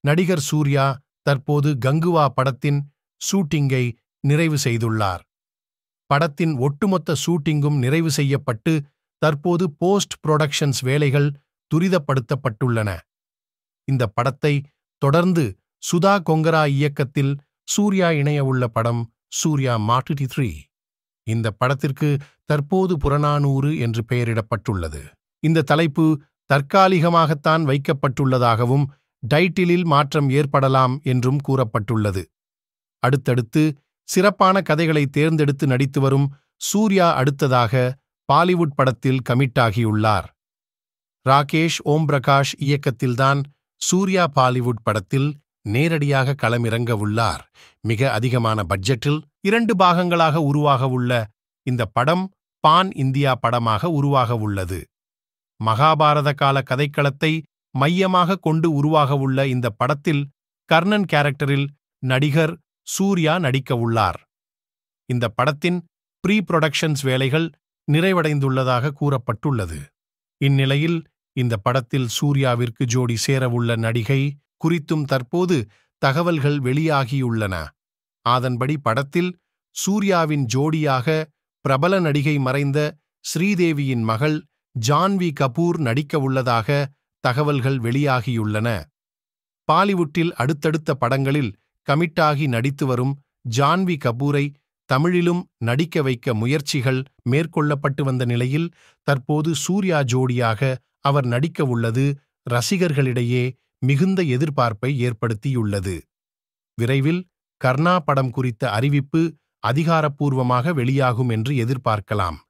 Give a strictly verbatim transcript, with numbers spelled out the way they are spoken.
நடிகர் சூர்யா தற்போது கங்குவா படத்தின் ஷூட்டிங்கை நிறைவு செய்துள்ளார். படத்தின் ஒட்டுமொத்த ஷூட்டிங்கும் நிறைவு செய்யப்பட்டு தற்போது போஸ்ட் புரொடக்ஷன்ஸ் வேலைகள் துரிதப்படுத்தப்பட்டுள்ளன. இந்த படத்தை தொடர்ந்து சுதா கொங்கரா இயக்கத்தில் சூர்யா இணையவுள்ள படம் சூர்யா மார்ட்டி த்ரீ. இந்த படத்திற்கு தற்போது புறநானூறு என்று பெயரிடப்பட்டுள்ளது. இந்த தலைப்பு தற்காலிகமாகத்தான் வைக்கப்பட்டுள்ளதாகவும் டைட்டிலில் மாற்றம் ஏற்படலாம் என்றும் கூறப்பட்டுள்ளது. அடுத்தடுத்து சிறப்பான கதைகளை தேர்ந்தெடுத்து நடித்து வரும் சூர்யா அடுத்ததாக பாலிவுட் படத்தில் கமிட்டாகியுள்ளார். ராகேஷ் ஓம்பிரகாஷ் இயக்கத்தில்தான் சூர்யா பாலிவுட் படத்தில் நேரடியாக களமிறங்க உள்ளார். மிக அதிகமான பட்ஜெட்டில் இரண்டு பாகங்களாக உருவாகவுள்ள இந்த படம் பான் இந்தியா படமாக உருவாகவுள்ளது. மகாபாரத கால கதைக்களத்தை மையமாக கொண்டு உருவாகவுள்ள இந்த படத்தில் கர்ணன் கேரக்டரில் நடிகர் சூர்யா நடிக்கவுள்ளார். இந்த படத்தின் ப்ரீ புரொடக்ஷன்ஸ் வேலைகள் நிறைவடைந்துள்ளதாக கூறப்பட்டுள்ளது. இந்நிலையில் இந்த படத்தில் சூர்யாவிற்கு ஜோடி சேரவுள்ள நடிகை குறித்தும் தற்போது தகவல்கள் வெளியாகியுள்ளன. அதன்படி படத்தில் சூர்யாவின் ஜோடியாக பிரபல நடிகை மறைந்த ஸ்ரீதேவியின் மகள் ஜான்வி கபூர் நடிக்கவுள்ளதாக தகவல்கள் வெளியாகியுள்ளன. பாலிவுட்டில் அடுத்தடுத்த படங்களில் கமிட்டாகி நடித்து வரும் ஜான்வி கபூரை தமிழிலும் நடிக்க வைக்க முயற்சிகள் மேற்கொள்ளப்பட்டு வந்த நிலையில் தற்போது சூர்யா ஜோடியாக அவர் நடிக்கவுள்ளது ரசிகர்களிடையே மிகுந்த எதிர்பார்ப்பை ஏற்படுத்தியுள்ளது. விரைவில் கர்ணா படம் குறித்த அறிவிப்பு அதிகாரப்பூர்வமாக வெளியாகும் என்று எதிர்பார்க்கலாம்.